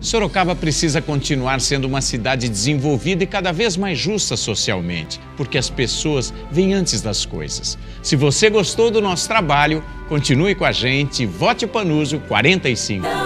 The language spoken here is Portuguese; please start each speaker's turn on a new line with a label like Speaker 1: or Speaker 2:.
Speaker 1: Sorocaba precisa continuar sendo uma cidade desenvolvida e cada vez mais justa socialmente, porque as pessoas vêm antes das coisas. Se você gostou do nosso trabalho, continue com a gente e vote Panuso 45.